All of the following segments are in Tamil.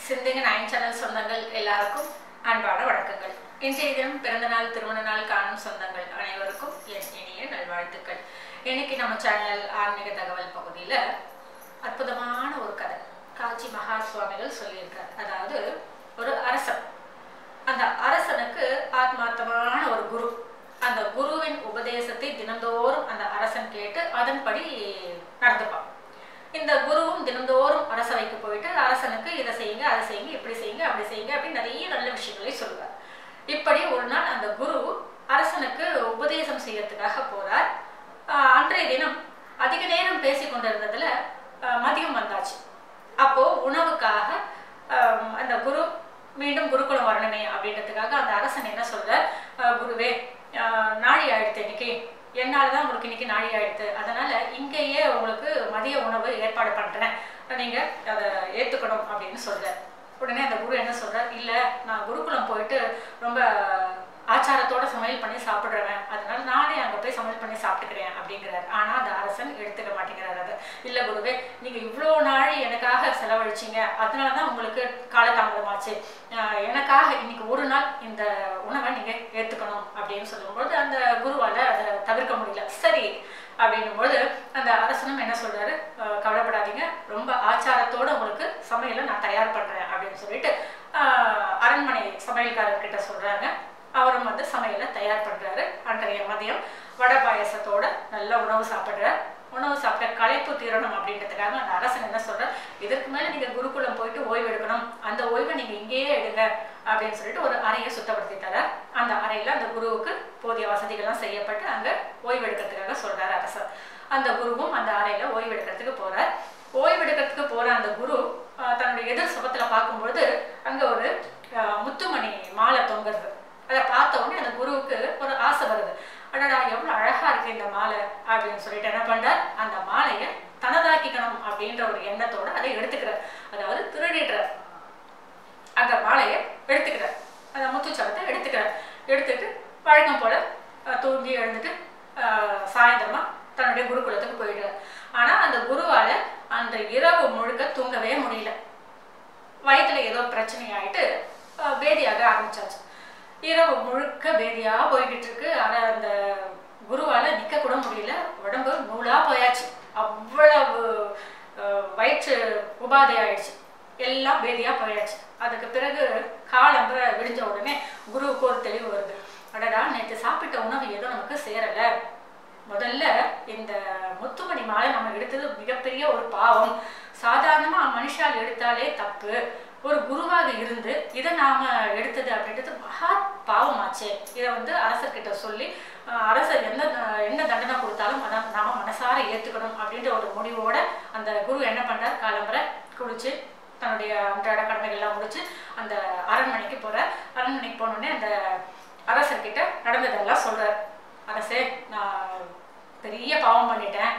சிந்திங்க 9 சேனல் சொந்தங்கள் எல்லாருக்கும் அன்பான வணக்கங்கள். இன்றைய தினம் பிறந்த நாள் திருமண நாள் காணும் சொந்தங்கள் அனைவருக்கும் என் இனிய நல்வாழ்த்துக்கள். இன்னைக்கு நம்ம சேனல் ஆன்மீக தகவல் பகுதியில் அற்புதமான ஒரு கதை காஞ்சி மகா சுவாமிகள் சொல்லியிருக்கார். அதாவது ஒரு அரசன், அந்த அரசனுக்கு ஆத்மார்த்தமான ஒரு குரு, அந்த குருவின் உபதேசத்தை தினந்தோறும் அந்த அரசன் கேட்டு அதன்படி நடந்துப்பான். இந்த குருவும் தினந்தோறும் அரசவைக்கு போயிட்டு அரசனுக்கு இதை செய்யுங்க, அதை செய்யுங்க, இப்படி செய்யுங்க, அப்படி செய்யுங்க அப்படின்னு நிறைய நல்ல விஷயங்களை சொல்லுவார். இப்படி ஒரு நாள் அந்த குரு அரசனுக்கு உபதேசம் செய்யறதுக்காக போறார். அன்றைய தினம் அதிக நேரம் பேசி கொண்டிருந்ததுல மதியம் வந்தாச்சு. அப்போ உணவுக்காக அந்த குரு மீண்டும் குருகுலம் வரணுமே அப்படின்றதுக்காக அந்த அரசன் என்ன சொல்ற, குருவே நாழி ஆயிடுத்து, இன்னைக்கு என்னால் தான் உங்களுக்கு இன்னைக்கு நாழி ஆயிடுத்து, அதனால இங்கேயே உங்களுக்கு மதிய உணவு ஏற்பாடு பண்றேன், நீங்க அதை ஏத்துக்கணும் அப்படின்னு சொல்ற. உடனே அந்த குரு என்ன சொல்றார், இல்ல நான் குருகுலம் போயிட்டு ரொம்ப ஆச்சாரத்தோட சமையல் பண்ணி சாப்பிடுறேன், அதனால நானே அங்க போய் சமையல் பண்ணி சாப்பிட்டுக்கிறேன் அப்படிங்கிறார். ஆனா அந்த அரசன் எடுத்துக்க மாட்டேங்கிறார். அது இல்ல குருவே, நீங்க இவ்வளோ நாள் எனக்காக செலவழிச்சிங்க, அதனாலதான் உங்களுக்கு காலதாமதமாச்சு, எனக்காக இன்னைக்கு ஒரு நாள் இந்த உணவை நீங்க ஏத்துக்கணும் அப்படின்னு சொல்லும்போது அந்த குருவால அதை தவிர்க்க முடியல. சரி அப்படின்னும்போது அந்த அரசனும் என்ன சொல்றாரு, கவலைப்படாதீங்க, ரொம்ப ஆச்சாரத்தோட உங்களுக்கு சமையலை நான் தயார் பண்றேன் அப்படின்னு சொல்லிட்டு அரண்மனை சமையல்காரர்கிட்ட சொல்றாங்க. அவரும் வந்து சமையலை தயார் பண்றாரு. அன்றைய மதியம் வடை பாயசத்தோட நல்ல உணவு சாப்பிட்றார். உணவு சாப்பிட்ட களைப்பு தீரணும் அப்படின்றதுக்காக அந்த அரசன் என்ன சொல்ற, இதற்கு மேல நீங்க குருகுலம் போயிட்டு ஓய்வு எடுக்கணும், அந்த ஓய்வை நீங்க இங்கேயே எடுங்க அப்படின்னு சொல்லிட்டு ஒரு அறையை சுத்தப்படுத்தி தரார். அந்த அறையில அந்த குருவுக்கு போதிய வசதிகள்லாம் செய்யப்பட்டு அங்க ஓய்வு எடுக்கிறதுக்காக சொல்றாரு அரசர். அந்த குருவும் அந்த அறையில ஓய்வு எடுக்கிறதுக்கு போறார். ஓய்வு எடுக்கிறதுக்கு போற அந்த குரு தன்னுடைய எதிர் சுபத்துல பார்க்கும்பொழுது அங்க ஒரு முத்துமணி மாலை தொங்குறது. அதை பார்த்த உடனே அந்த குருவுக்கு ஒரு ஆசை வருது, அடடா எவ்வளவு அழகா இருக்கு இந்த மாலை அப்படின்னு சொல்லிட்டு என்ன பண்றார், அந்த மாலையை தனதாக்கிக்கணும் அப்படின்ற ஒரு எண்ணத்தோட அதை எடுத்துக்கிறார். அதாவது திருடிடுறார். அந்த மாலையை எடுத்துக்கிறார், அந்த முத்துச்சரத்தை எடுத்துக்கிறார். எடுத்துட்டு வழக்கம் போல தூங்கி எழுந்துட்டு சாயந்தரமா தன்னுடைய குருகுலத்துக்கு போயிடுறார். ஆனா அந்த குருவால அந்த இரவு முழுக்க தூங்கவே முடியல. வயிற்றுல ஏதோ பிரச்சனை ஆயிட்டு பேதியாக ஆரம்பிச்சாச்சு. இரவு முழுக்க பேதியா போய்கிட்டு இருக்கு. ஆனா அந்த குருவால நிக்க கூட முடியல, உடம்பு நூலா போயாச்சு, அவ்வளவு வயிற்று உபாதை ஆயிடுச்சு, எல்லாம் பேதியா போயாச்சு. அதுக்கு பிறகு காலம்புற விடிஞ்ச உடனே குருவுக்கு ஒரு தெளிவு வருது, அடடா நேற்று சாப்பிட்ட உணவு ஏதோ நமக்கு சேரல, முதல்ல இந்த முத்துமணி மாலை நம்ம எடுத்தது மிகப்பெரிய ஒரு பாவம், சாதாரணமா மனுஷால் எடுத்தாலே தப்பு, ஒரு குருவாக இருந்து இதை நாம எடுத்தது அப்படின்றது மகா பாவமாச்சு. இதை வந்து அரசர்கிட்ட சொல்லி அரசர் என்ன தண்டனை கொடுத்தாலும் அதை நாம மனசார ஏத்துக்கணும் அப்படின்ற ஒரு முடிவோட அந்த குரு என்ன பண்றார், காலம்பரை குளிச்சு தன்னுடைய அன்றாட கடமைகள்லாம் முடிச்சு அந்த அரண்மனைக்கு போறார். அரண்மனைக்கு போனோடனே அந்த அரசர்கிட்ட நடந்ததெல்லாம் சொல்றார். அரசே, நான் பெரிய பாவம் பண்ணிட்டேன்,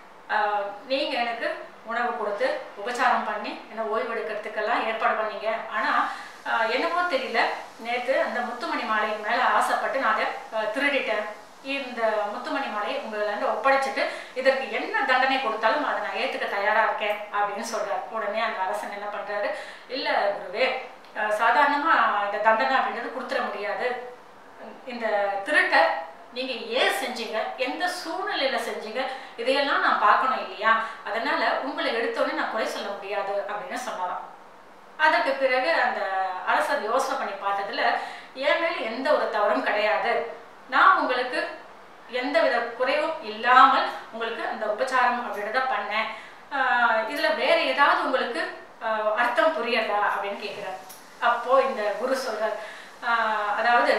நீங்க எனக்கு உணவு கொடுத்து உபச்சாரம் பண்ணி என்ன ஓய்வு எடுக்கிறதுக்கெல்லாம் ஏற்பாடு பண்ணீங்க, ஆனா என்னவோ தெரியல நேற்று அந்த முத்துமணி மாலைக்கு மேல ஆசைப்பட்டு நான் அதை திருடிட்டேன், இந்த முத்துமணி மாலையை உங்களை ஒப்படைச்சிட்டு இதற்கு என்ன தண்டனை கொடுத்தாலும் அதை நான் ஏத்துக்க தயாரா இருக்கேன் அப்படின்னு சொல்றாரு. உடனே அந்த அரசன் என்ன பண்றாரு, இல்ல குருவே, சாதாரணமா இந்த தண்டனை அப்படின்றது கொடுத்துட முடியாது, இந்த திருட்டை நீங்க ஏன் செஞ்சீங்க, எந்த சூழ்நிலையில செஞ்சீங்க, இதையெல்லாம் நான் பார்க்கணும் இல்லையா, அதனால உங்களை எடுத்தோடனே நான் குறை சொல்ல முடியாது அப்படின்னு சொன்னாராம். அதற்கு பிறகு அந்த அரசர் யோசனை பண்ணி பார்த்ததுல என் மேல எந்த ஒரு தவறும் கிடையாது, நான் உங்களுக்கு எந்த வித குறைவும் இல்லாமல் உங்களுக்கு அந்த உபச்சாரம் அப்படின்றத பண்ணேன், இதுல வேற ஏதாவது உங்களுக்கு அர்த்தம் புரியறதா அப்படின்னு கேட்கிறார். அப்போ இந்த குரு சொல்றார், அதாவது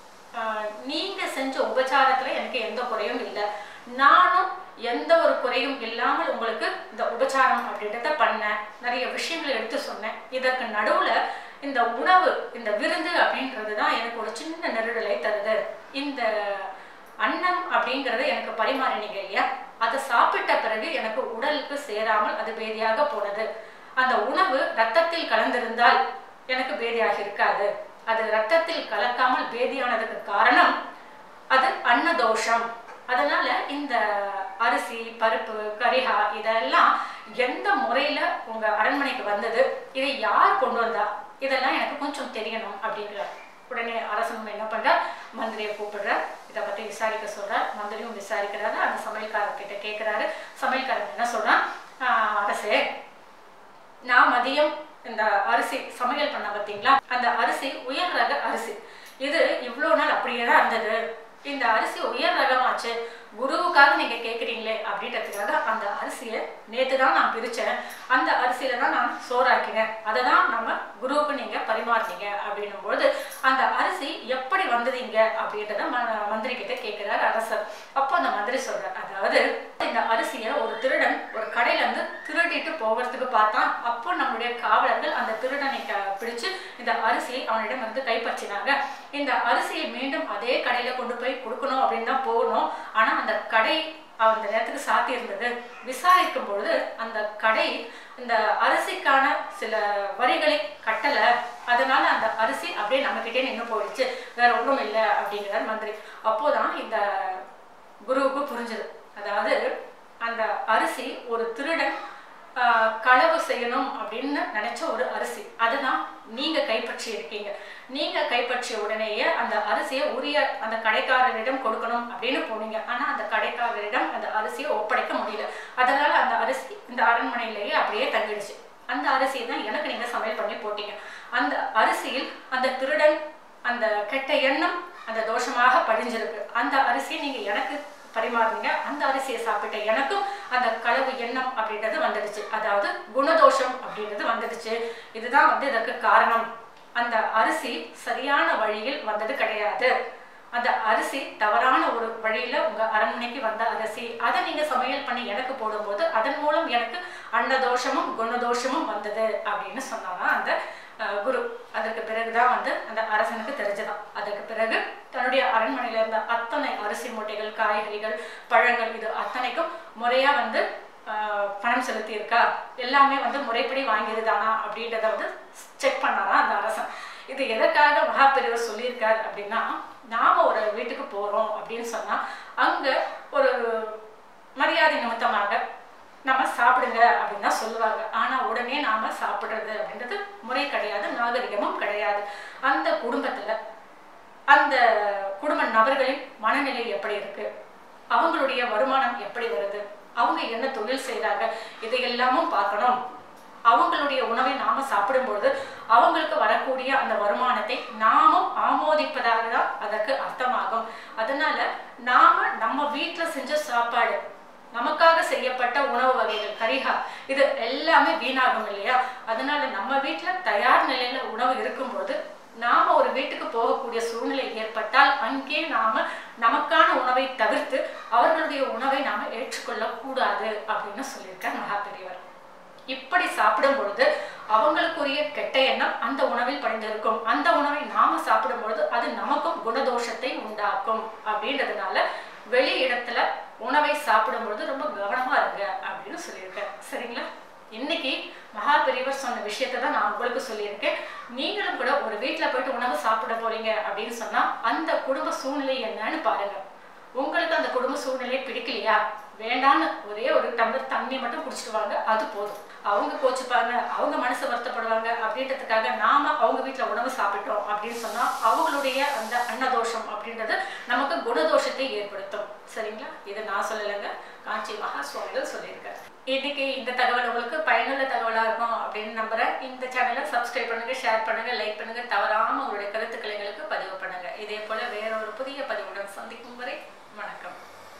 நீங்க செஞ்ச உபச்சாரத்துல எனக்கு எந்த குறையும் இல்லை, நானும் எந்த ஒரு குறையும் இல்லாமல் உங்களுக்கு இந்த உபச்சாரம் அப்படின்றத பண்ணேன், நிறைய விஷயங்களை எடுத்து சொன்னேன், இதற்கு நடுவுல இந்த உணவு இந்த விருந்து அப்படின்றதுதான் எனக்கு ஒரு சின்ன நெருடலை தருது, இந்த அன்னம் அப்படிங்கறத எனக்கு பரிமாறினீங்க இல்லையா, அதை சாப்பிட்ட பிறகு எனக்கு உடலுக்கு சேராமல் அது பேதியாக போனது, அந்த உணவு ரத்தத்தில் கலந்திருந்தால் எனக்கு பேதியாக இருக்காது, அது ரத்தத்தில் கலக்காமல் பேதியானதுக்கு காரணம் அது அன்னதோஷம், அதனால இந்த அரிசி பருப்பு கரிஹா இதெல்லாம் எந்த முறையில உங்க அரண்மனைக்கு வந்தது, இதை யார் கொண்டு வந்தா, இதெல்லாம் எனக்கு கொஞ்சம் தெரியணும் அப்படின்றார். உடனே அரசன் என்ன பண்றார், மந்திரியை கூப்பிடுறார், இதை பத்தி விசாரிக்க சொல்றார். மந்திரியும் விசாரிக்கிறாரு. அந்த சமையல்காரர்கிட்ட கேட்கிறாரு. சமையல்காரன் என்ன சொல்றான், அரசே, நான் மதியம் இந்த அரிசி சமையல் பண்ண பார்த்தீங்களா, அந்த அரிசி உயர் ரக அரிசி. இது இவ்வளோ நாள் அப்படியே தான் இருந்தது. இந்த அரிசி உயர் ரகமாச்சு, குருவுக்காக நீங்க கேட்குறீங்களே அப்படின்றதுக்காக அந்த அரிசியை நேற்று தான் நான் பிரித்தேன். அந்த அரிசியில தான் நான் சோறாக்கினேன். அதை தான் நம்ம குருவுக்கு நீங்க பரிமாறினீங்க அப்படின்னும்போது அந்த அரிசி எப்படி வந்ததுங்க அப்படின்றத மந்திரி கிட்ட கேட்கிறார் அரசர். அப்போ அந்த மந்திரி சொல்றார், அதாவது இந்த அரிசியை ஒரு திருடன் ஒரு கடையில இருந்து திருடிட்டு போகிறதுக்கு பார்த்தான். அப்போ நம்மளுடைய காவலர்கள் அந்த திருடனை பிடிச்சு இந்த அரிசியை அவனிடம் வந்து கைப்பற்றினாங்க. இந்த அரிசியை மீண்டும் அதே கடையில கொண்டு போய் கொடுக்கணும் அப்படின்னு தான் போகணும். ஆனா அந்த கடை அந்த நேரத்துக்கு சாத்தி இருந்தது. விசாரிக்கும் பொழுது அந்த கடை இந்த அரிசிக்கான சில வரிகளை கட்டல, அதனால அந்த அரிசி அப்படியே நம்ம கிட்டே நின்று போயிடுச்சு, வேற ஒன்றும் இல்லை அப்படிங்கிறார் மந்திரி. அப்போதான் இந்த குருவுக்கு புரிஞ்சது, அதாவது அந்த அரிசி ஒரு திருடன் களவு செய்யணும் அப்படின்னு நினைச்ச ஒரு அரிசி, அதுதான் நீங்க கைப்பற்றி இருக்கீங்க. நீங்க கைப்பற்றிய உடனேயே அந்த அரிசியை உரிய அந்த கடைக்காரரிடம் கொடுக்கணும் அப்படின்னு போனீங்க. ஆனா அந்த கடைக்காரரிடம் அந்த அரிசியை ஒப்படைக்க முடியல. அதனால அந்த அரிசி இந்த அரண்மனையிலேயே அப்படியே தங்கிடுச்சு. அந்த அரிசியை தான் எனக்கு நீங்க சமையல் பண்ணி போட்டீங்க. அந்த அரிசியில் அந்த திருடன் அந்த கெட்ட எண்ணம் அந்த தோஷமாக படிஞ்சிருக்கு. அந்த அரிசியை நீங்க எனக்கு பரிமாறுங்க. அந்த அரிசியை சாப்பிட்ட எனக்கும் அந்த களவு எண்ணம் அப்படின்றது வந்துடுச்சு, அதாவது குணதோஷம் அப்படின்றது வந்துடுச்சு. இதுதான் வந்து இதற்கு காரணம். அந்த அரிசி சரியான வழியில் வந்தது கிடையாது. அந்த அரிசி தவறான ஒரு வழியில உங்க அரண்மனைக்கு வந்த அரிசி, அதை நீங்க சமையல் பண்ணி எனக்கு போடும்போது அதன் மூலம் எனக்கு அன்னதோஷமும் குணதோஷமும் வந்தது அப்படின்னு சொன்னாங்க அந்த குரு. அதற்கு பிறகுதான் வந்து அந்த அரசனுக்கு தெரிஞ்சதான். அதற்கு பிறகு தன்னுடைய அரண்மனையில இருந்த அத்தனை அரிசி மூட்டைகள், காய்கறிகள், பழங்கள், இது அத்தனைக்கும் முறையா வந்து பணம் செலுத்தி இருக்கா, எல்லாமே வந்து முறைப்படி வாங்கியிருதானா அப்படின்றத வந்து செக் பண்ணாரா அந்த அரசன். இது எதற்காக மகாபெரியவர் சொல்லியிருக்காரு அப்படின்னா, நாம ஒரு வீட்டுக்கு போறோம் அப்படின்னு சொன்னா அங்க ஒரு மரியாதை நிமித்தமாக நம்ம சாப்பிடுங்க அப்படின்னு தான் சொல்லுவாங்க. ஆனா உடனே நாம சாப்பிடுறது அப்படின்றது முறை கிடையாது, நாகரிகமும் கிடையாது. அந்த குடும்பத்துல அந்த குடும்ப நபர்களின் மனநிலை எப்படி இருக்கு, அவங்களுடைய வருமானம் எப்படி வருது, அவங்க என்ன தொழில் செய்யறாங்க, இதையெல்லாமும் பார்க்கணும். அவங்களுடைய உணவை நாம சாப்பிடும்பொழுது அவங்களுக்கு வரக்கூடிய அந்த வருமானத்தை நாமும் ஆமோதிப்பதாக தான் அதற்கு அர்த்தமாகும். அதனால நாம நம்ம வீட்டுல செஞ்ச சாப்பாடு, நமக்காக செய்யப்பட்ட உணவு வகைகள், கரிகா, இது எல்லாமே வீணாகும் இல்லையா. அதனால நம்ம வீட்டுல தயார் நிலையில உணவு இருக்கும்போது நாம ஒரு வீட்டுக்கு போகக்கூடிய சூழ்நிலை ஏற்பட்டால் அங்கே நாம நமக்கான உணவை தவிர்த்து அவர்களுடைய உணவை நாம ஏற்றுக்கொள்ள கூடாது அப்படின்னு சொல்லியிருக்கார் மகாபெரியவர். இப்படி சாப்பிடும் பொழுது அவங்களுக்குரிய கெட்ட எண்ணம் அந்த உணவில் படிந்திருக்கும். அந்த உணவை நாம சாப்பிடும் பொழுது அது நமக்கும் குணதோஷத்தை உண்டாக்கும். அப்படின்றதுனால வெளி இடத்துல உணவை சாப்பிடும் பொழுது ரொம்ப கவனமா இருங்க அப்படின்னு சொல்லியிருக்கேன். சரிங்களா? இன்னைக்கு மகாபெரியவர் சொன்ன விஷயத்தை தான் நான் உங்களுக்கு சொல்லியிருக்கேன். நீங்களும் கூட ஒரு வீட்டுல போயிட்டு உணவு சாப்பிட போறீங்க அப்படின்னு சொன்னா அந்த குடும்ப சூழ்நிலை என்னன்னு பாருங்க. உங்களுக்கு அந்த குடும்ப சூழ்நிலை பிடிக்கலையா, வேண்டான்னு ஒரே ஒரு டம்ளர் தண்ணி மட்டும் குடிச்சிட்டு வாங்க, அது போதும். அவங்க கோச்சுப்பாங்க, அவங்க மனசு வருத்தப்படுவாங்க அப்படின்றதுக்காக நாம அவங்க வீட்டுல உணவு சாப்பிட்டோம் அப்படின்னு சொன்னா அவங்களுடைய அந்த அன்னதோஷம் அப்படின்றது நமக்கு குணதோஷத்தை ஏற்படுத்தும். சரிங்களா? இது நான் சொல்லலைங்க, காஞ்சி மகா சுவாமிகள் சொல்லியிருக்காரு. இன்னைக்கு இந்த தகவல் உங்களுக்கு பயனுள்ள தகவலா இருக்கும் அப்படின்னு நம்புறேன். இந்த சேனலை சப்ஸ்கிரைப் பண்ணுங்க, ஷேர் பண்ணுங்க, லைக் பண்ணுங்க, தவறாம உங்களுடைய கருத்துக்களை எங்களுக்கு பதிவு பண்ணுங்க. இதே போல வேற ஒரு புதிய பதிவுடன் சந்திக்கும் வரை